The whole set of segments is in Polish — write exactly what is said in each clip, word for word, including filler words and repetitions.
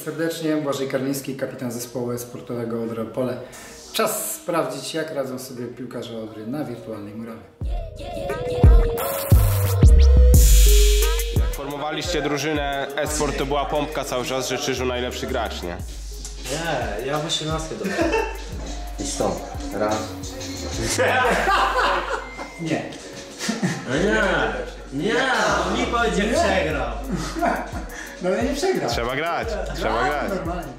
serdecznie. Błażej Karliński, kapitan zespołu sportowego Odry Opole. Czas sprawdzić, jak radzą sobie piłkarze Odry na wirtualnej murawie. Jak formowaliście drużynę e-sport, to była pompka cały czas, że Czyżu najlepszy gracz, nie? Nie, ja w osiemnastkę do I stąd. Raz. Nie. No nie. Nie, on mi powiedział, że przegrał. No ale nie przegrał. Trzeba grać, trzeba grać. Normalnie.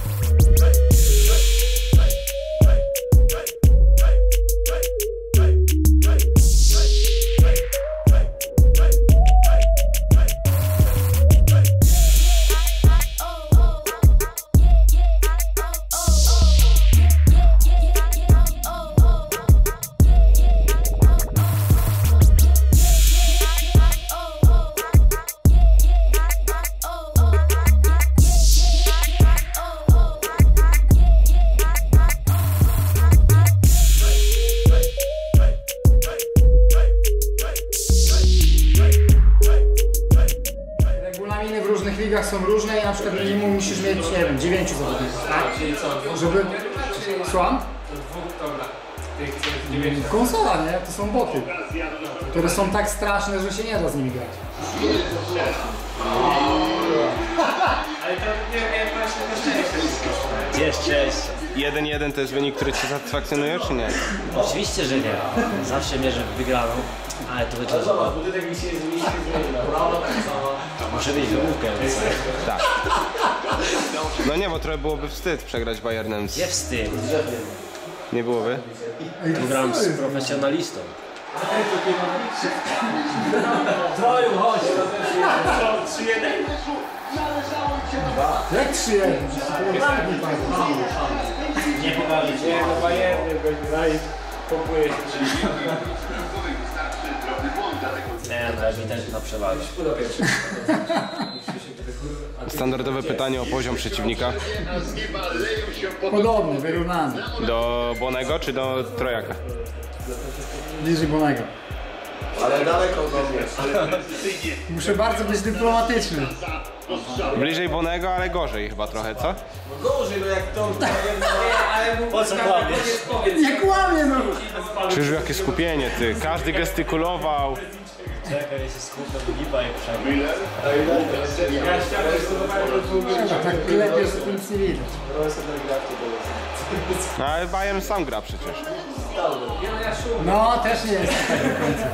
Regulaminy w różnych ligach są różne i na przykład minimum musisz mieć, nie wiem, dziewięciu zawodników, tak? Żeby... Słucham? Konsola, nie? To są boty, które są tak straszne, że się nie da z nimi grać. Ale to nie wiem, właśnie Jeszcze, jeszcze. jeden jeden to jest wynik, który Cię satysfakcjonuje, czy nie? Oczywiście, że nie. Zawsze mierzę w wygraną, ale to będzie zabawa. Muszę mieć wymówkę. Tak. No nie, bo trochę byłoby wstyd przegrać Bayernem. Z... Nie wstyd. Nie byłoby? Tu gram z profesjonalistą. Troju, chodź! trzy jeden. Jak trzy jeden? Nie pokażę cię. Nie, no Bayerny go graj, pompuje się. Nie, no ewidentna przewaga. Standardowe pytanie o poziom przeciwnika. Podobny, wyrównany. Do Bonego czy do Trojaka? Bliżej Bonego. Ale daleko do mnie. Muszę bardzo być dyplomatyczny. Bliżej Bonego, ale gorzej chyba trochę, co? No gorzej, no jak to... Po co kłamiesz? Nie kłamie, no! Czyżu, jakie skupienie, ty. Każdy gestykulował. Czekaj, ja się skupię, bo lipa jak przegrał. Ja ścianę zbudowałem do dwóch godzin. Tak klepiesz, że nic nie widać. No ale Bayern sam gra przecież. No, też nie jest tak do końca.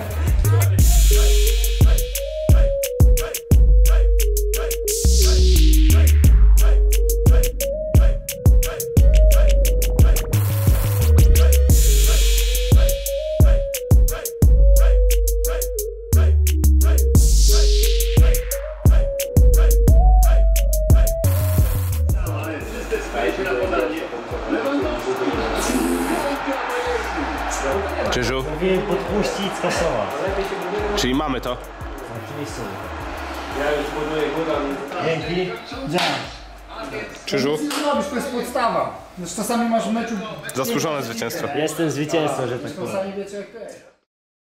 Czyżu? Powinien podpuścić i skasować. Czyli mamy to. Oczywiście. Ja już buduję górę. Dzięki. Dzień. Czyżu? Co robisz? To jest podstawa. Już czasami masz w meczu... Zasłużone zwycięstwo. Jestem zwycięzcą, że tak powiem. Czasami wiecie jak to jest.